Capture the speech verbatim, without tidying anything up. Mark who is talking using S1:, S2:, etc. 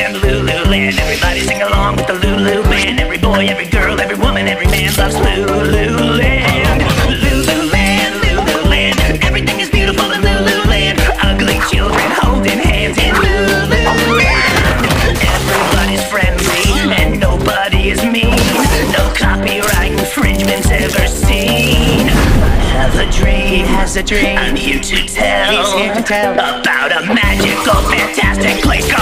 S1: Lululand, Lululand. Everybody sing along with the Lulu band. Every boy, every girl, every woman, every man loves Lululand. Lululand, Lululand. Everything is beautiful in Lululand. Ugly children holding hands in Lululand. Everybody's friendly and nobody is mean. No copyright infringements ever seen. I have a dream. He has a dream. I'm here to tell.
S2: He's here to tell
S1: about a magical, fantastic place called